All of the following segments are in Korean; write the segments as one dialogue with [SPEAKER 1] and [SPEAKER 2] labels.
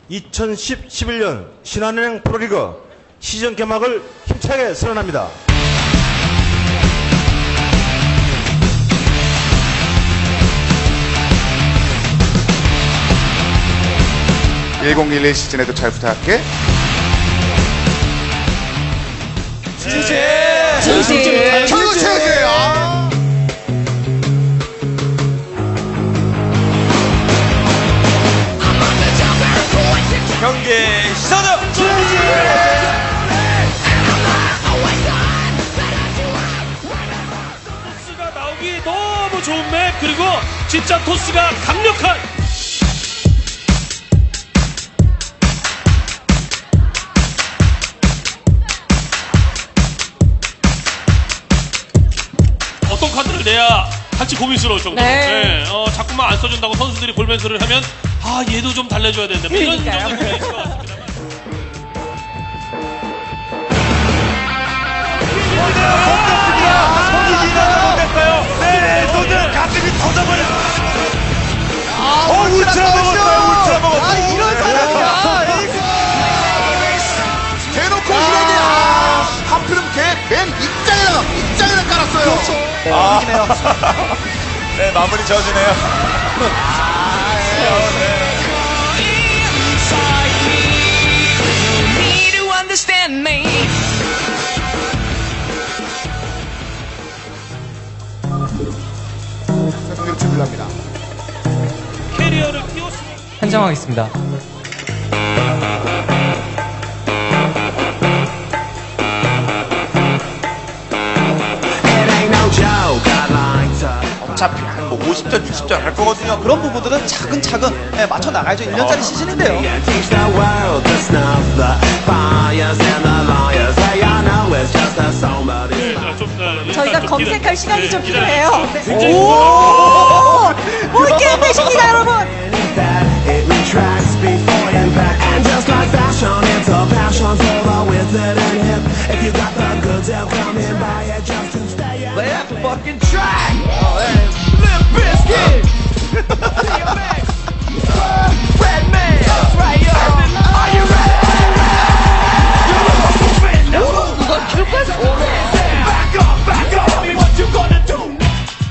[SPEAKER 1] 2010-11년 신한은행 프로리그 시즌 개막을 힘차게 선언합니다.
[SPEAKER 2] (1011) 시즌에도 잘 부탁할게.
[SPEAKER 3] 제재! 경기 시작합니다.
[SPEAKER 4] 토스가 나오기 너무 좋은 맵, 그리고 진짜 토스가 강력한 어떤 카드를 내야 할지 고민스러울 정도.
[SPEAKER 5] 네.
[SPEAKER 4] 자꾸만 안 써준다고 선수들이 볼멘스를 하면 아 얘도 좀 달래줘야 되는데 뭐 이런 정도 고민이 있을 것 같습니다.
[SPEAKER 3] 네, 손을 가슴이 터져버렸어. 울트라 먹었어요. 울트라 먹었어요.
[SPEAKER 6] 아, 이런 사람이야.
[SPEAKER 2] 대놓고 이래니 하필은 걔맨 입장에다 깔았어요.
[SPEAKER 6] 그렇죠.
[SPEAKER 3] 네, 마무리 지어주네요.
[SPEAKER 2] 경기를 준비합니다.
[SPEAKER 4] 캐리어를 띄웠으면
[SPEAKER 7] 한정하겠습니다.
[SPEAKER 3] 어차피 한 뭐 50전, 60전 할 거거든요.
[SPEAKER 6] 그런 부분들은 차근차근 맞춰 나가야죠. 1년짜리 시즌인데요.
[SPEAKER 5] 저희가 검색할 시간이 좀 필요해요.
[SPEAKER 4] 오!
[SPEAKER 5] 볼게임 되십니다, 여러분.
[SPEAKER 6] Let's fucking try. Limp Bizkit. DMX. Redman. That's right, yo. Are you ready? 이건 줄걸? Back up. Tell me what you gonna do.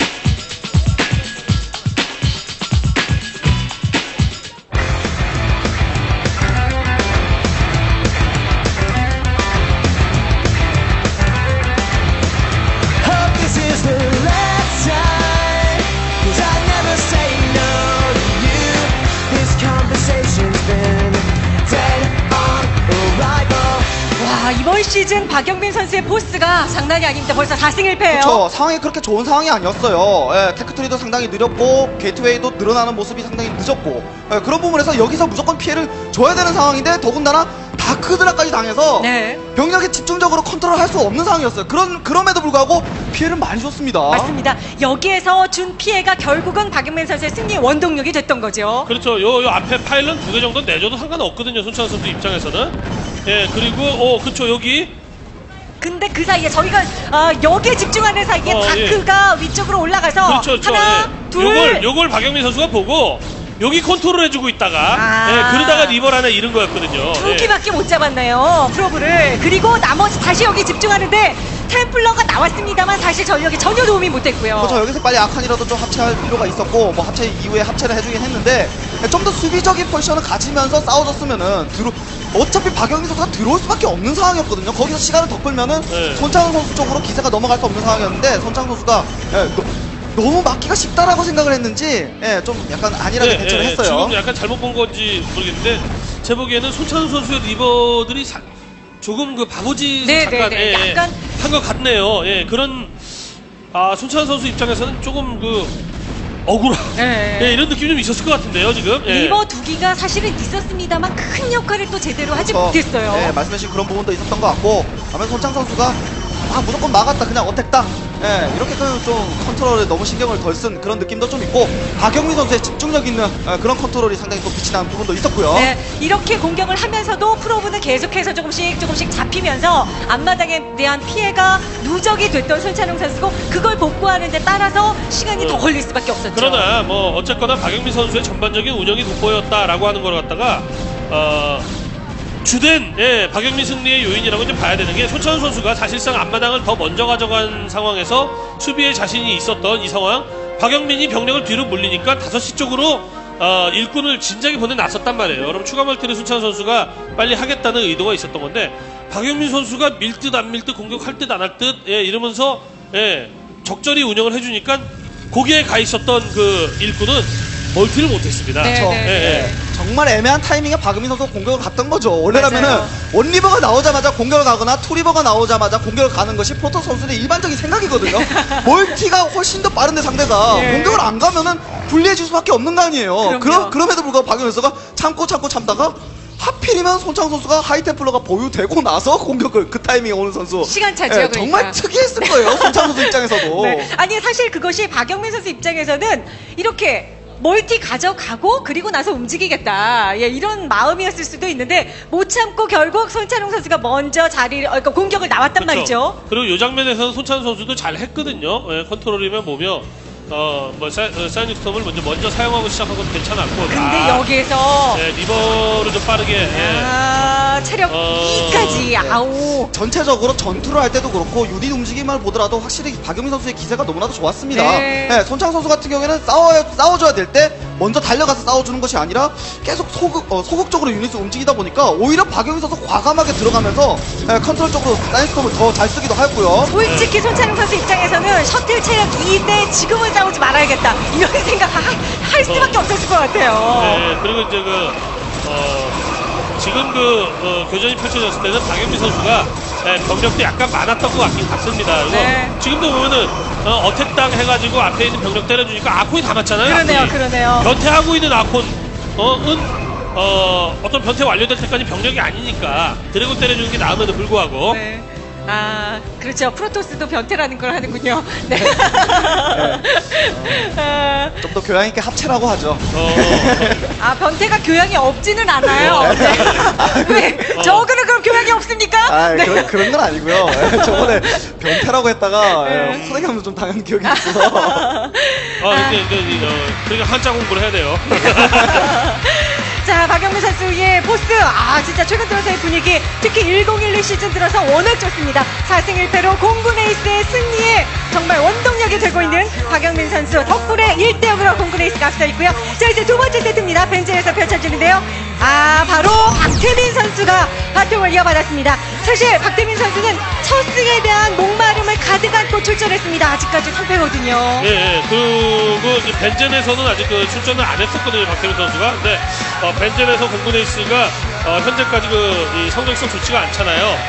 [SPEAKER 5] 와, 이번 시즌 박영민 선수의 포스가 장난이 아닙니다. 벌써 4승 1패예요.
[SPEAKER 6] 그렇죠. 상황이 그렇게 좋은 상황이 아니었어요. 테크트리도 상당히 느렸고 게이트웨이도 늘어나는 모습이 상당히 늦었고 그런 부분에서 여기서 무조건 피해를 줘야 되는 상황인데 더군다나 다크드라까지 당해서
[SPEAKER 5] 네.
[SPEAKER 6] 병력에 집중적으로 컨트롤할 수 없는 상황이었어요. 그럼에도 불구하고 피해를 많이 줬습니다.
[SPEAKER 5] 맞습니다. 여기에서 준 피해가 결국은 박영민 선수의 승리의 원동력이 됐던 거죠.
[SPEAKER 4] 그렇죠. 요 앞에 파일럿 2개 정도 내줘도 상관없거든요. 손찬 선수 입장에서는. 예, 그리고 그렇죠. 여기
[SPEAKER 5] 근데 그 사이에 저희가 여기에 집중하는 사이에 다크가 위쪽으로 올라가서
[SPEAKER 4] 그렇죠.
[SPEAKER 5] 하나, 둘.
[SPEAKER 4] 요걸 박영민 선수가 보고 여기 컨트롤 해주고 있다가 그러다가 리버 하나 잃은 거였거든요.
[SPEAKER 5] 두 개밖에 못 잡았나요, 프로브를. 그리고 나머지 다시 여기 집중하는데 템플러가 나왔습니다만 사실 전력이 전혀 도움이 못 됐고요.
[SPEAKER 6] 그렇죠. 여기서 빨리 아칸이라도 좀 합체할 필요가 있었고 뭐 합체 이후에 합체를 해주긴 했는데 좀 더 수비적인 포지션을 가지면서 싸워줬으면은 어차피 박영민 선수가 들어올 수밖에 없는 상황이었거든요. 거기서 시간을 더 끌면은 손창훈 선수 쪽으로 기세가 넘어갈 수 없는 상황이었는데 손창훈 선수가 너무 막기가 쉽다라고 생각을 했는지 좀 약간 안일하게 대처를 했어요.
[SPEAKER 4] 지금 약간 잘못 본 건지 모르겠는데 제 보기에는 손찬우 선수의 리버들이 조금 그 바보지 잠깐
[SPEAKER 5] 약간
[SPEAKER 4] 한 것 같네요. 그런 손찬우 선수 입장에서는 조금 억울한 이런 느낌이 좀 있었을 것 같은데요 지금.
[SPEAKER 5] 리버 두기가 사실은 있었습니다만 큰 역할을 또 제대로 하지 못했어요.
[SPEAKER 6] 네, 말씀하신 그런 부분도 있었던 것 같고 아무래도 손창 선수가 무조건 막았다 그냥 어택다 이렇게 좀 컨트롤에 너무 신경을 덜 쓴 그런 느낌도 좀 있고 박영민 선수의 집중력 있는 그런 컨트롤이 상당히 또 빛이 나는 부분도 있었고요.
[SPEAKER 5] 네, 이렇게 공격을 하면서도 프로브는 계속해서 조금씩 잡히면서 앞마당에 대한 피해가 누적이 됐던 손찬웅 선수고 그걸 복구하는 데 따라서 시간이 더 걸릴 수밖에 없었죠.
[SPEAKER 4] 그러나 뭐 어쨌거나 박영민 선수의 전반적인 운영이 돋보였다라고 하는 걸 갖다가 주된 박영민 승리의 요인이라고 이제 봐야 되는 게 손찬호 선수가 사실상 앞마당을 더 먼저 가져간 상황에서 수비에 자신이 있었던 이 상황 박영민이 병력을 뒤로 물리니까 5시 쪽으로 일꾼을 진작에 보내놨었단 말이에요. 그럼 추가 멀티를 손찬호 선수가 빨리 하겠다는 의도가 있었던 건데 박영민 선수가 밀 듯 안 밀 듯 공격할 듯 안 할 듯 이러면서 적절히 운영을 해주니까 거기에 가 있었던 그 일꾼은 멀티를 못했습니다.
[SPEAKER 6] 정말 애매한 타이밍에 박은민 선수가 공격을 갔던 거죠. 원래라면은
[SPEAKER 5] 맞아요.
[SPEAKER 6] 원리버가 나오자마자 공격을 가거나 투리버가 나오자마자 공격을 가는 것이 프로토스 선수들의 일반적인 생각이거든요. 멀티가 훨씬 더 빠른데 상대가 공격을 안 가면은 불리해질 수밖에 없는 거 아니에요. 그럼에도 불구하고 박은민 선수가 참다가 하필이면 손창호 선수가 하이템플러가 보유되고 나서 공격을 그 타이밍에 오는 선수.
[SPEAKER 5] 시간 차죠. 그러니까.
[SPEAKER 6] 정말 특이했을 거예요. 손창호 선수 입장에서도.
[SPEAKER 5] 네. 아니 사실 그것이 박영민 선수 입장에서는 이렇게 멀티 가져가고 그리고 나서 움직이겠다 이런 마음이었을 수도 있는데 못 참고 결국 손찬웅 선수가 먼저 그러니까 공격을 나왔단 말이죠.
[SPEAKER 4] 그리고 이 장면에서는 손찬호 선수도 잘 했거든요. 컨트롤이면 보면 사이닉 스톰을 먼저 사용하고 시작한 것도 괜찮았고.
[SPEAKER 5] 근데 여기에서
[SPEAKER 4] 리버를 좀 빠르게.
[SPEAKER 5] 체력 2까지 아우.
[SPEAKER 6] 전체적으로 전투를 할 때도 그렇고 유닛 움직임을 보더라도 확실히 박영민 선수의 기세가 너무나도 좋았습니다. 손창호 선수 같은 경우에는 싸워줘야 될 때 먼저 달려가서 싸워주는 것이 아니라 계속 소극적으로 유닛을 움직이다 보니까 오히려 박영민 선수 과감하게 들어가면서 컨트롤 쪽으로 사이닉스톰을 더 잘 쓰기도 하고요.
[SPEAKER 5] 솔직히 손찬웅 선수 입장에서는 셔틀 체력 2인데 지금은 싸우지 말아야겠다 이런 생각 할 수밖에 없었을 것 같아요.
[SPEAKER 4] 그리고 이제 지금 교전이 펼쳐졌을 때는 박영민 선수가 병력도 약간 많았던 것 같긴 같습니다. 그리고 지금도 보면은 어택당 해가지고 앞에 있는 병력 때려주니까 아콘이 다 맞잖아요.
[SPEAKER 5] 그러네요.
[SPEAKER 4] 변태하고 있는 아콘은 어떤 변태 완료될 때까지 병력이 아니니까 드래곤 때려주는 게 나음에도 불구하고.
[SPEAKER 5] 그렇죠. 프로토스도 변태라는 걸 하는군요.
[SPEAKER 6] 좀 더 교양 있게 합체라고 하죠.
[SPEAKER 5] 변태가 교양이 없지는 않아요. 왜? 저거는 그럼 교양이 없습니까?
[SPEAKER 6] 그런 건 아니고요. 저번에 변태라고 했다가 호되게 좀 당한 기억이 있어서.
[SPEAKER 4] 그러니까 한자 공부를 해야 돼요.
[SPEAKER 5] 자, 박영민 선수의 포스. 진짜 최근 들어서의 분위기, 특히 1012 시즌 들어서 워낙 좋습니다. 4승 1패로 공군 에이스의 승리에 정말 원동력이 되고 있는 박영민 선수 덕분에 1대0으로 공군 에이스가 앞서 있고요. 자, 이제 두 번째 세트입니다. 벤치에서 펼쳐지는데요. 바로 박태민 선수가 바통을 이어받았습니다. 사실 박태민 선수는 첫 승에 대한 목마름을 가득 안고 출전했습니다. 아직까지 선패거든요.
[SPEAKER 4] 그리고 벤젠에서는 아직 출전을 안 했었거든요, 박태민 선수가. 근데 벤젠에서 공군 에이스가 현재까지 이 성적성 좋지가 않잖아요.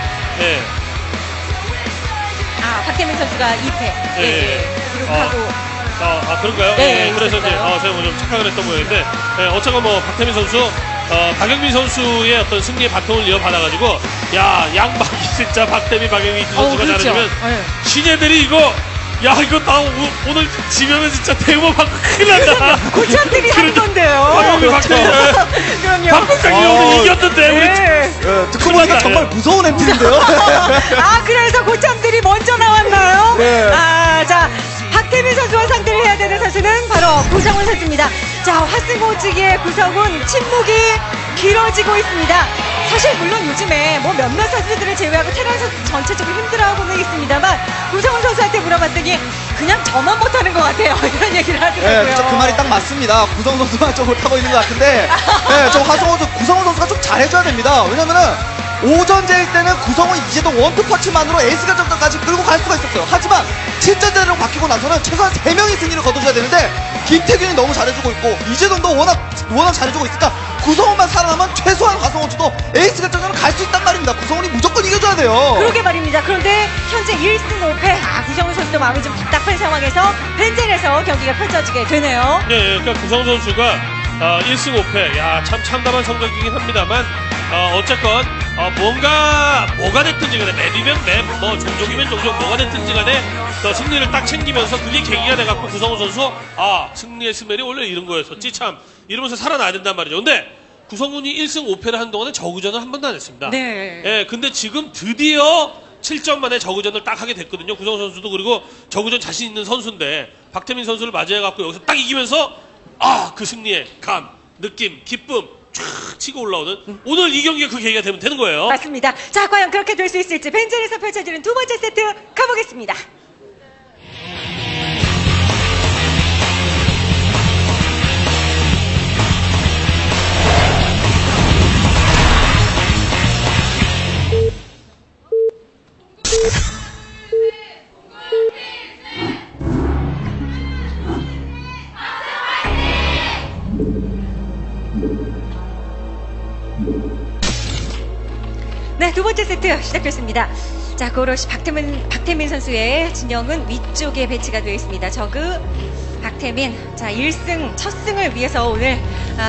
[SPEAKER 5] 박태민 선수가 2패. 기록하고.
[SPEAKER 4] 그런가요? 그래서 이제 제가 좀 착각을 했던 모양인데 어쨌건 박태민 선수 박영민 선수의 어떤 승리의 바통을 이어받아가지고 양방이 진짜 박태민 박영민 선수가 잘해주면 신예들이 이거 나 오늘 지면은 진짜 대모 받고 큰일 난다.
[SPEAKER 5] 고참들이 하는 건데요.
[SPEAKER 4] 박영민 박태민
[SPEAKER 5] 그럼요.
[SPEAKER 4] 박국장이 오늘 이겼는데
[SPEAKER 6] 듣고 보니까 정말 무서운 엠플인데요.
[SPEAKER 5] 그래서 고참들이 먼저 나왔나요? 자, 박태민 선수와 상대를 해야 되는 선수는 바로 구성훈 선수입니다. 자, 화승호직의 구성훈 침묵이 길어지고 있습니다. 사실 물론 요즘에 몇몇 선수들을 제외하고 테란 선수 전체적으로 힘들어하고는 있습니다만 구성훈 선수한테 물어봤더니 그냥 저만 못하는 것 같아요. 이런 얘기를 하더라고요.
[SPEAKER 6] 진짜 그 말이 딱 맞습니다. 구성훈 선수만 좀 못하고 있는 것 같은데 구성훈 선수가 좀 잘해줘야 됩니다. 왜냐면은 오전제일 때는 구성훈 이제도 원투퍼치만으로 에이스가 정도까지 끌고 갈 수가 있었어요. 하지만 7전제로 바뀌고 나서는 최소한 3명이 승리를 거둬줘야 되는데 김태균이 너무 잘해주고 있고 이재동도 워낙 잘해주고 있으니까 구성훈만 살아나면 최소한 화성호주도 에이스 결정전을 갈 수 있단 말입니다. 구성훈이 무조건 이겨줘야 돼요.
[SPEAKER 5] 그러게 말입니다. 그런데 현재 1승 5패 구성훈 선수도 마음이 좀 답답한 상황에서 벤젠에서 경기가 펼쳐지게 되네요.
[SPEAKER 4] 그러니까 구성훈 선수가 1승 5패 참 참담한 성적이긴 합니다만 어쨌건 뭐가 됐든지 간에 맵이면 맵, 종족이면 종족 뭐가 됐든지 간에 승리를 딱 챙기면서 그게 계기가 돼갖고 구성훈 선수 승리의 스멜이 원래 이런 거였었지 참 이러면서 살아나야 된단 말이죠. 근데 구성훈이 1승 5패를 한 동안에 저구전을 한 번도 안 했습니다. 근데 지금 드디어 7점 만에 저구전을 딱 하게 됐거든요. 구성훈 선수도. 그리고 저구전 자신 있는 선수인데 박태민 선수를 맞이해갖고 여기서 딱 이기면서 그 승리의 감, 느낌, 기쁨 쫙 치고 올라오는 오늘 이 경기가 그 계기가 되면 되는 거예요.
[SPEAKER 5] 맞습니다. 자, 과연 그렇게 될 수 있을지 벤젤에서 펼쳐지는 두 번째 세트 가보겠습니다. 네, 두 번째 세트 시작됐습니다. 자, 고로시 박태민 선수의 진영은 위쪽에 배치가 되어 있습니다. 저그 박태민, 자 1승 첫 승을 위해서 오늘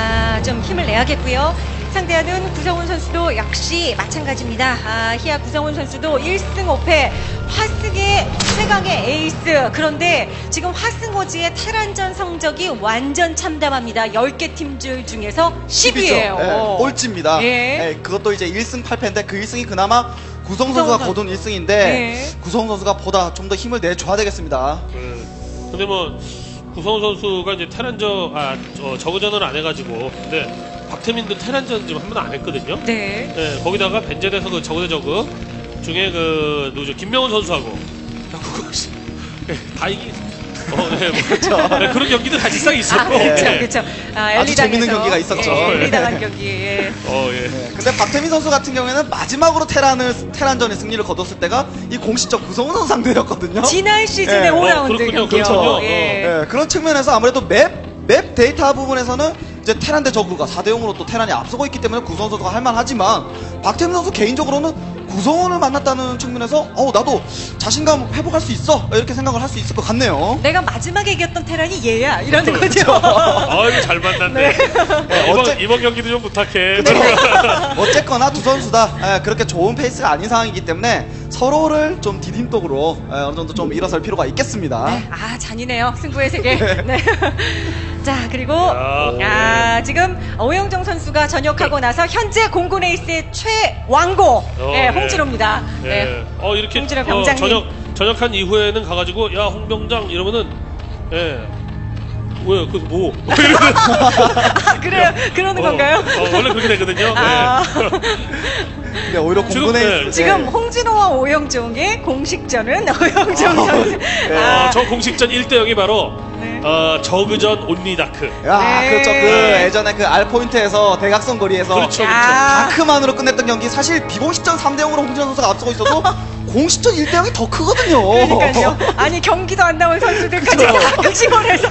[SPEAKER 5] 좀 힘을 내야겠고요. 상대하는 구성훈 선수도 역시 마찬가지입니다. 희야 구성훈 선수도 1승 5패 화승의 최강의 에이스. 그런데 지금 화승호지의 테란전 성적이 완전 참담합니다. 10개 팀들 중에서 10위예요.
[SPEAKER 6] 네, 꼴찌입니다.
[SPEAKER 5] 예.
[SPEAKER 6] 네, 그것도 이제 1승 8패인데 그 1승이 그나마 구성 선수가 거둔 1승인데
[SPEAKER 5] 예.
[SPEAKER 6] 구성 선수가 보다 좀 더 힘을 내줘야 되겠습니다.
[SPEAKER 4] 근데 뭐 구성훈 선수가 이제 테란전 저그전을 안 해가지고 근데 박태민도 테란전 지금 한 번도 안 했거든요.
[SPEAKER 5] 네.
[SPEAKER 4] 네, 거기다가 벤젤에서 그 저그 대 저그 중에 그 누구죠? 김명훈 선수하고 그거 다 이기. 네, 뭐, 네, 그런 경기도 사실상 있었고.
[SPEAKER 5] 그렇죠,
[SPEAKER 4] 네.
[SPEAKER 5] 그렇죠.
[SPEAKER 6] 아주 재밌는 경기가 있었죠.
[SPEAKER 5] 엘리당한 경기. 예.
[SPEAKER 4] 예.
[SPEAKER 6] 네, 근데 박태민 선수 같은 경우에는 마지막으로 테란전의 승리를 거뒀을 때가 이 공식적 구성훈 선수 상대였거든요.
[SPEAKER 5] 지난 시즌의
[SPEAKER 6] 예.
[SPEAKER 5] 5라운드
[SPEAKER 4] 그렇군요,
[SPEAKER 5] 경기요.
[SPEAKER 4] 그렇군요.
[SPEAKER 5] 예.
[SPEAKER 6] 네, 그런 측면에서 아무래도 맵 데이터 부분에서는 이제 테란 대 저그가 4대0으로 또 테란이 앞서고 있기 때문에 구성훈 선수가 할만하지만 박태민 선수 개인적으로는 구성훈을 만났다는 측면에서 나도 자신감 회복할 수 있어 이렇게 생각을 할 수 있을 것 같네요.
[SPEAKER 5] 내가 마지막에 이겼던 테란이 얘야 이러는 거죠.
[SPEAKER 4] 이거 잘 만났네.
[SPEAKER 6] 네,
[SPEAKER 4] 이번 경기도 좀 부탁해.
[SPEAKER 6] 어쨌거나 두 선수 다 그렇게 좋은 페이스가 아닌 상황이기 때문에 서로를 좀 디딤돌로 어느 정도 좀 일어설 필요가 있겠습니다.
[SPEAKER 5] 네, 잔인해요. 승부의 세계. 네. 자, 그리고 지금 오영정 선수가 전역하고 나서 현재 공군 에이스의 최왕고 홍진호입니다. 네.
[SPEAKER 4] 이렇게
[SPEAKER 5] 홍진호 병장님.
[SPEAKER 4] 전역한 이후에는 가가지고 야 홍병장 이러면은 왜 그 뭐?
[SPEAKER 5] 그래요? 그러는 건가요?
[SPEAKER 4] 원래 그렇게 되거든요.
[SPEAKER 6] 네, 오히려 공군 에이스
[SPEAKER 5] 지금 홍진호와 오영종의 공식전은 오영종 선수.
[SPEAKER 4] 저 공식전 1대0이 바로 저그전 온리다크.
[SPEAKER 6] 야,
[SPEAKER 5] 네.
[SPEAKER 6] 그렇죠. 그 예전에 그 알포인트에서 대각선 거리에서
[SPEAKER 4] 그렇죠.
[SPEAKER 6] 다크만으로 끝냈던 경기 사실 비공식전 3대0으로 홍진호 선수가 앞서고 있어도 공식전 1대0이 더 크거든요.
[SPEAKER 5] 그러니까요. 아니 경기도 안 나온 선수들까지 다 지원해서.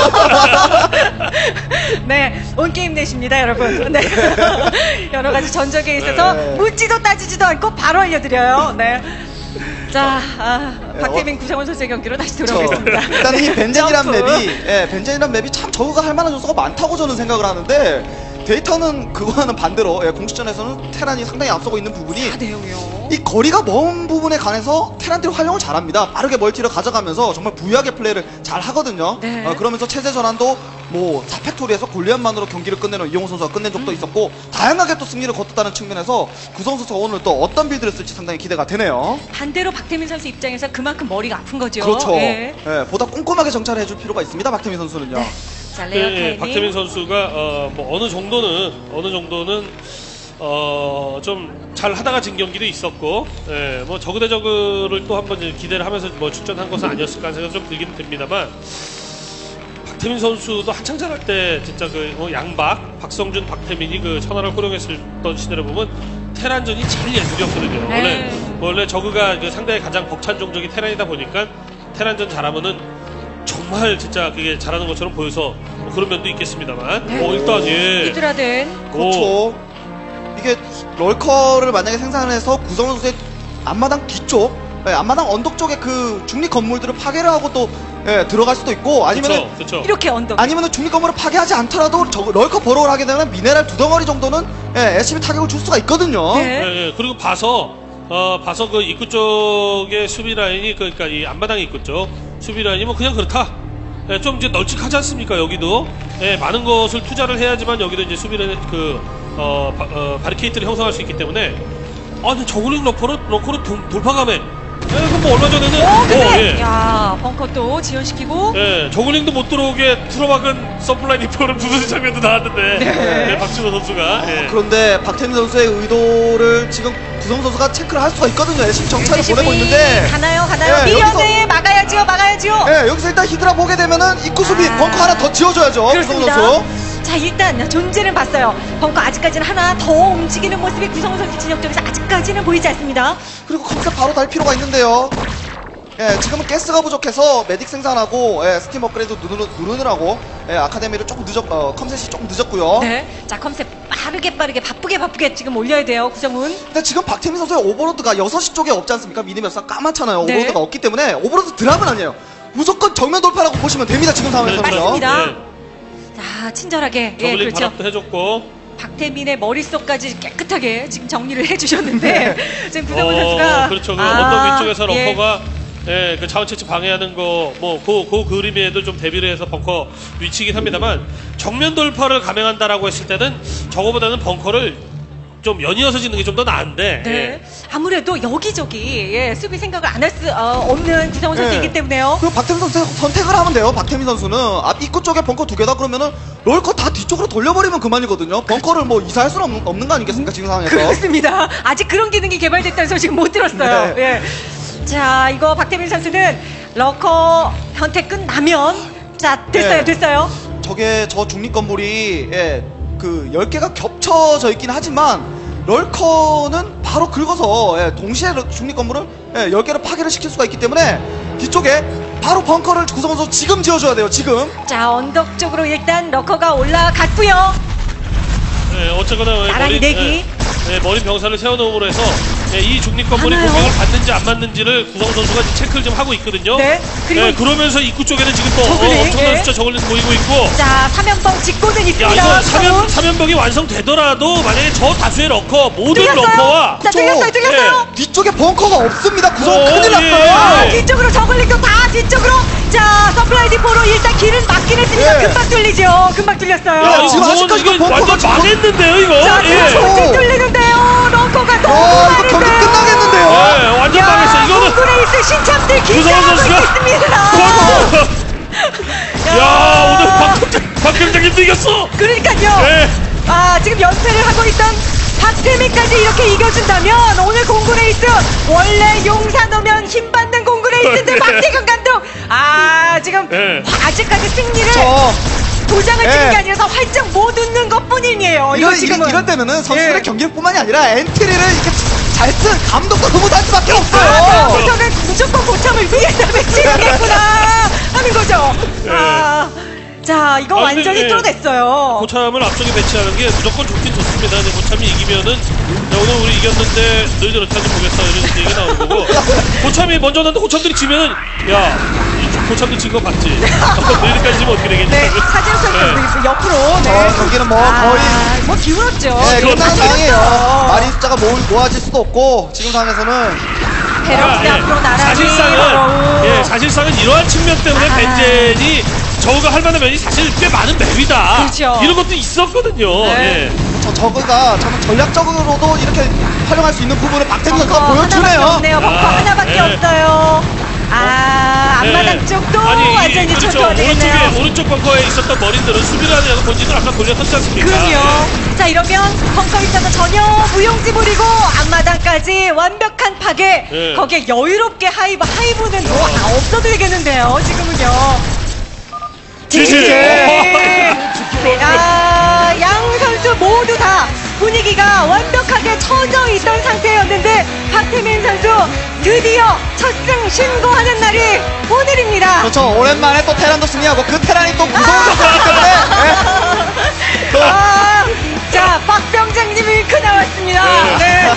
[SPEAKER 5] 네, 온 게임 내십니다, 여러분. 네, 여러 가지 전적에 있어서 묻지도 따지지도 않고 바로 알려드려요. 네. 자, 박태민 구성훈 선수의 경기로 다시 돌아오겠습니다.
[SPEAKER 6] 일단 이 벤젠이란
[SPEAKER 5] 점프.
[SPEAKER 6] 벤젠이란 맵이 참 저그가 할 만한 요소가 많다고 저는 생각을 하는데 데이터는 그거와는 반대로 공식전에서는 테란이 상당히 앞서고 있는 부분이
[SPEAKER 5] 내용이요.
[SPEAKER 6] 이 거리가 먼 부분에 관해서 테란들이 활용을 잘합니다. 빠르게 멀티를 가져가면서 정말 부유하게 플레이를 잘 하거든요.
[SPEAKER 5] 네.
[SPEAKER 6] 그러면서 체제 전환도 뭐 4팩토리에서 골리앗만으로 경기를 끝내는 이용호 선수가 끝낸 적도 있었고 다양하게 또 승리를 거뒀다는 측면에서 구성 선수가 오늘 또 어떤 빌드를 쓸지 상당히 기대가 되네요.
[SPEAKER 5] 반대로 박태민 선수 입장에서 그만큼 머리가 아픈 거죠.
[SPEAKER 6] 그렇죠.
[SPEAKER 5] 네.
[SPEAKER 6] 보다 꼼꼼하게 정찰을 해줄 필요가 있습니다. 박태민 선수는요.
[SPEAKER 5] 네. 자, 레어 타이밍.
[SPEAKER 4] 박태민 선수가 뭐 어느 정도는 좀 잘 하다가 진 경기도 있었고, 뭐 저그 대 저그를 또 한번 기대를 하면서 뭐 출전한 것은 아니었을까 하는 생각이 좀 들긴 듭니다만, 박태민 선수도 한창 잘할 때 진짜 그 양박, 박성준, 박태민이 그 천하를 호령했었던 시대를 보면 테란전이 잘 예술이었거든요.
[SPEAKER 5] 네.
[SPEAKER 4] 원래 저그가 그 상대의 가장 벅찬 종족이 테란이다 보니까 테란전 잘하면은 정말 진짜 그게 잘하는 것처럼 보여서 뭐 그런 면도 있겠습니다만. 일단
[SPEAKER 5] 히드라든.
[SPEAKER 6] 그렇죠. 이게 럴커를 만약에 생산을 해서 구성원 선수의 앞마당 뒤쪽, 앞마당 언덕 쪽에 그 중립 건물들을 파괴를 하고 또 들어갈 수도 있고 아니면은
[SPEAKER 4] 그렇죠.
[SPEAKER 5] 이렇게 언덕.
[SPEAKER 6] 아니면은 중립 건물을 파괴하지 않더라도 럴커 버럭을 하게 되면 미네랄 2덩어리 정도는 SCB 타격을 줄 수가 있거든요.
[SPEAKER 5] 네.
[SPEAKER 4] 그리고 봐서 그 입구 쪽의 수비 라인이 그러니까 이 앞마당 입구 쪽 수비 라인이 뭐 그냥 그렇다. 좀 이제 널찍하지 않습니까? 여기도 많은 것을 투자를 해야지만 여기도 이제 수비 라인 바리케이트를 형성할 수 있기 때문에 저글링 러커로 돌파감에 그럼 뭐 얼마 전에는
[SPEAKER 5] 근데
[SPEAKER 4] 예.
[SPEAKER 5] 야 벙커 또 지연시키고
[SPEAKER 4] 예, 저글링도 못 들어오게 틀어막은 서플라이 디포를 부수는 장면도 나왔는데 예, 박준호 선수가 예.
[SPEAKER 6] 그런데 박태민 선수의 의도를 지금 구성 선수가 체크를 할 수가 있거든요. 열심히 정찰을 보내고 있는데
[SPEAKER 5] 가나요
[SPEAKER 6] 예,
[SPEAKER 5] 미연에 막아야죠.
[SPEAKER 6] 예, 여기서 일단 히드라 보게 되면은 입구 수비 벙커 하나 더 지어줘야죠. 구성
[SPEAKER 5] 그렇습니다.
[SPEAKER 6] 선수.
[SPEAKER 5] 자 일단 존재는 봤어요. 벙커 아직까지는 하나 더 움직이는 모습이 구성훈 선수 진영 쪽에서 아직까지는 보이지 않습니다.
[SPEAKER 6] 그리고 컴퓨터 바로 달 필요가 있는데요. 예, 지금은 가스가 부족해서 메딕 생산하고 예, 스팀 업그레이드 누르느라고 예, 아카데미를 조금 컴셋이 조금 늦었고요.
[SPEAKER 5] 네, 자 컴셋 빠르게 바쁘게 지금 올려야 돼요 구성훈.
[SPEAKER 6] 근데 지금 박태민 선수의 오버로드가 6시 쪽에 없지 않습니까? 미니맵상 까맣잖아요.
[SPEAKER 5] 네.
[SPEAKER 6] 오버로드가 없기 때문에 오버로드 드랍은 아니에요. 무조건 정면 돌파라고 보시면 됩니다. 지금 상황에서는요.
[SPEAKER 5] 맞습니다.
[SPEAKER 4] 네.
[SPEAKER 5] 자 친절하게
[SPEAKER 4] 저글링
[SPEAKER 5] 그렇죠.
[SPEAKER 4] 발업도 해줬고
[SPEAKER 5] 박태민의 머릿속까지 깨끗하게 지금 정리를 해주셨는데 지금 구성훈 선수가
[SPEAKER 4] 그렇죠. 그 언덕 위쪽에서
[SPEAKER 5] 예.
[SPEAKER 4] 벙커가 예, 그 자원 채취 방해하는 거 뭐 그 그림에도 좀 대비를 해서 벙커 위치긴 합니다만 정면 돌파를 감행한다라고 했을 때는 저거보다는 벙커를 좀 연이어서 짓는 게 좀 더 나은데
[SPEAKER 5] 네.
[SPEAKER 4] 예.
[SPEAKER 5] 아무래도 여기저기 예, 수비 생각을 안 할 수 없는 구성훈 선수이기 때문에요.
[SPEAKER 6] 그 박태민 선수 선택을 하면 돼요. 박태민 선수는 앞 입구 쪽에 벙커 2개다 그러면은 롤커 다 뒤쪽으로 돌려버리면 그만이거든요. 벙커를 뭐 이사할 수는 없는 거 아니겠습니까? 지금 상황에서.
[SPEAKER 5] 그렇습니다. 아직 그런 기능이 개발됐다는 소식 못 들었어요.
[SPEAKER 6] 네.
[SPEAKER 5] 예. 자, 이거 박태민 선수는 러커 현택 끝나면 자, 됐어요.
[SPEAKER 6] 네.
[SPEAKER 5] 됐어요.
[SPEAKER 6] 저게 저 중립 건물이 예, 그 10개가 겹쳐져 있긴 하지만 럴커는 바로 긁어서 예, 동시에 중립 건물을 예, 10개를 파괴를 시킬 수가 있기 때문에 뒤쪽에 바로 벙커를 구성해서 지금 지어줘야 돼요. 지금.
[SPEAKER 5] 자, 언덕 쪽으로 일단 러커가 올라갔고요.
[SPEAKER 4] 예, 어쨌거나
[SPEAKER 5] 나란히 내기.
[SPEAKER 4] 머리 병사를 세워놓음으로 해서 예, 이 중립 건물이
[SPEAKER 5] 하나요?
[SPEAKER 4] 공격을 받는지 안 받는지를 구성 선수가 체크를 좀 하고 있거든요.
[SPEAKER 5] 네. 그리고
[SPEAKER 4] 예, 그러면서 입구 쪽에는 지금 또
[SPEAKER 5] 저글링,
[SPEAKER 4] 엄청난
[SPEAKER 5] 예.
[SPEAKER 4] 숫자 저글링 보이고 있고.
[SPEAKER 5] 자, 사면봉 짓고는
[SPEAKER 4] 야,
[SPEAKER 5] 있습니다.
[SPEAKER 4] 이거
[SPEAKER 5] 구성훈.
[SPEAKER 4] 사면벽이 완성되더라도 만약에 저 다수의 러커 모든
[SPEAKER 5] 뚫렸어요.
[SPEAKER 4] 러커와
[SPEAKER 5] 자, 뚫렸어요.
[SPEAKER 6] 뒤쪽에 벙커가 없습니다. 구성 큰일
[SPEAKER 4] 예.
[SPEAKER 6] 났어요.
[SPEAKER 5] 아, 뒤쪽으로 저글링도 다 뒤쪽으로. 자, 서플라이 디포로 일단 길은 막긴 했습니다.
[SPEAKER 6] 예.
[SPEAKER 5] 금방 뚫리죠. 금방 뚫렸어요.
[SPEAKER 4] 야,
[SPEAKER 6] 지금
[SPEAKER 4] 이거
[SPEAKER 6] 아직까지
[SPEAKER 4] 이게
[SPEAKER 6] 벙커가
[SPEAKER 4] 완전
[SPEAKER 6] 지금-
[SPEAKER 4] 망했는데요, 이거.
[SPEAKER 5] 자,
[SPEAKER 4] 예.
[SPEAKER 5] 계속 뚫리는데요. 런커가 너무
[SPEAKER 6] 이거 경기
[SPEAKER 5] 많은데요.
[SPEAKER 6] 끝나겠는데요.
[SPEAKER 4] 예, 완전 망했어. 이거는
[SPEAKER 5] 공구레이스 신참들
[SPEAKER 4] 구성훈
[SPEAKER 5] 긴장하고
[SPEAKER 4] 선수가
[SPEAKER 5] 있습니다.
[SPEAKER 4] 야, 오늘 박병장님도 이겼어.
[SPEAKER 5] 그러니까요.
[SPEAKER 4] 예.
[SPEAKER 5] 아, 지금 연패를 하고 있던 박태민까지 이렇게 이겨준다면 오늘 공구레이스 원래 용산 오면 힘받는 공구레이스인데
[SPEAKER 4] 네.
[SPEAKER 5] 박태경 감독 아 지금
[SPEAKER 4] 네.
[SPEAKER 5] 아직까지 승리를
[SPEAKER 6] 저
[SPEAKER 5] 도장을 찍는
[SPEAKER 6] 네.
[SPEAKER 5] 게 아니라서 활짝 못 웃는 것뿐이에요. 이거 지금은
[SPEAKER 6] 이럴 때면은 선수들의
[SPEAKER 5] 예.
[SPEAKER 6] 경기뿐만이 아니라 엔트리를 이렇게 잘 쓴 감독도 흐뭇할 수밖에
[SPEAKER 5] 아,
[SPEAKER 6] 없어요.
[SPEAKER 5] 다음부터는 무조건 고참을 위해서 외치겠구나 하는 거죠. 아, 자 이거
[SPEAKER 4] 아, 근데,
[SPEAKER 5] 완전히
[SPEAKER 4] 예.
[SPEAKER 5] 뚫어냈어요.
[SPEAKER 4] 고참을 앞쪽에 배치하는 게 무조건 좋긴 좋습니다. 근데 고참이 이기면은 야, 오늘 우리 이겼는데 너희들 어떻게 하는지 보겠어 이런 얘기가 나오는 거고 고참이 먼저 났는데 고참들이 지면은 야 이 고참도 진 거 봤지? 너희들까지 지면 어떻게 되겠냐?
[SPEAKER 5] 네, 사진 속에 옆으로. 네.
[SPEAKER 6] 경기는 뭐
[SPEAKER 5] 아,
[SPEAKER 6] 거의
[SPEAKER 5] 뭐 기울었죠.
[SPEAKER 6] 네, 끝난 상황이에요. 마리
[SPEAKER 5] 리
[SPEAKER 6] 숫자가 모아질 수도 없고 지금 상황에서는
[SPEAKER 5] 배럭스 앞으로 나란히.
[SPEAKER 4] 사실상은 이러한 측면 때문에
[SPEAKER 5] 아.
[SPEAKER 4] 벤젠이 저우가 할 만한 면이 사실 꽤 많은 맵이다.
[SPEAKER 5] 그렇죠.
[SPEAKER 4] 이런 것도 있었거든요.
[SPEAKER 5] 네.
[SPEAKER 4] 예.
[SPEAKER 6] 저거가 저는 전략적으로도 이렇게 활용할 수 있는 부분을 박태민 선수가
[SPEAKER 5] 벙커 하나밖에
[SPEAKER 6] 보여주네요.
[SPEAKER 5] 없네요. 벙커
[SPEAKER 4] 아,
[SPEAKER 5] 하나밖에
[SPEAKER 4] 네.
[SPEAKER 5] 없어요. 아, 앞마당
[SPEAKER 4] 네.
[SPEAKER 5] 쪽도
[SPEAKER 4] 아니,
[SPEAKER 5] 완전히
[SPEAKER 4] 그렇죠.
[SPEAKER 5] 초토화 되겠네요.
[SPEAKER 4] 오른쪽 벙커에 있었던 머린들은 수비를 하느냐고 본진을 아까 돌려섰지 않습니까?
[SPEAKER 5] 그럼요. 자, 이러면 벙커 입장은 전혀 무용지물이고 앞마당까지 완벽한 파괴.
[SPEAKER 4] 네.
[SPEAKER 5] 거기에 여유롭게 하이브는 뭐 없어도 되겠는데요. 지금은요.
[SPEAKER 4] 지지!
[SPEAKER 5] 아, 양 선수 모두 다 분위기가 완벽하게 처져 있던 상태였는데 박태민 선수 드디어 첫 승 신고하는 날이 오늘입니다.
[SPEAKER 6] 그렇죠. 오랜만에 또 테란도 승리하고 그 테란이 또 구성을 줬기 때문에 네.
[SPEAKER 5] 아, 자, 박병장님 윙크 나왔습니다. 네.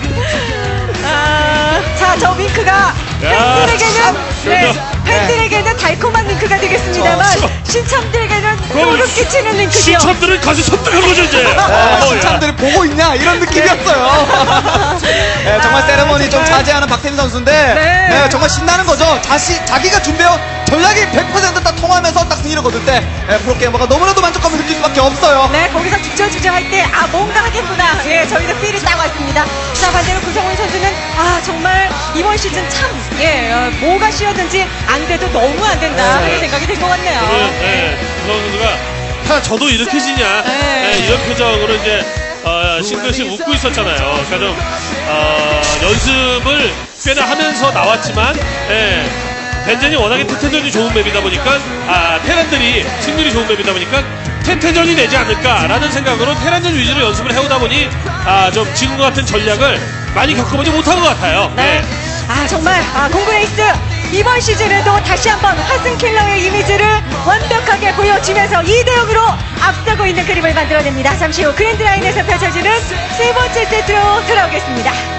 [SPEAKER 5] 아, 자, 저 윙크가 팬들에게는 네, 팬들에게는 달콤한 윙크가 되겠습니다만 신참들에게는
[SPEAKER 4] 그럼
[SPEAKER 5] 소름 끼치는 링크죠.
[SPEAKER 4] 시청들은 가서 선택한 거죠 이제.
[SPEAKER 6] 시청들이 보고 있냐 이런 느낌이었어요. 네, 정말 세레머니 좀 자제하는 박태민 선수인데
[SPEAKER 5] 네.
[SPEAKER 6] 정말 신나는 거죠. 자기가 준비해온 전략이 100%다 통하면서 딱 승리를 거둘 때 프로게이머가 너무나도 만족감을 느낄 수밖에 없어요.
[SPEAKER 5] 네, 거기서 주저주저할 때, 아, 뭔가 하겠구나. 예, 저희도 필이 딱 왔습니다. 자, 반대로 구성훈 선수는, 아, 정말, 이번 시즌 참, 뭐가 쉬었든지 안 돼도 너무 안 된다. 하는 생각이 들 것 같네요.
[SPEAKER 4] 저는, 구성훈 선수가, 저도 이렇게 지냐.
[SPEAKER 5] 네.
[SPEAKER 4] 이런 표정으로 이제, 싱글씩 웃고 있었잖아요. 그러니까 좀, 연습을 꽤나 하면서 나왔지만, 벤젠이 워낙에 태태전이 좋은 맵이다 보니까, 테란들이 승률이 좋은 맵이다 보니까, 태태전이 되지 않을까라는 생각으로 테란전 위주로 연습을 해오다 보니, 좀 지금과 같은 전략을 많이 겪어보지 못한 것 같아요.
[SPEAKER 5] 네. 아, 정말, 공군에이스 이번 시즌에도 다시 한번 화승킬러의 이미지를 완벽하게 보여주면서 2대0으로 앞서고 있는 그림을 만들어냅니다. 잠시 후 그랜드라인에서 펼쳐지는 세 번째 세트로 돌아오겠습니다.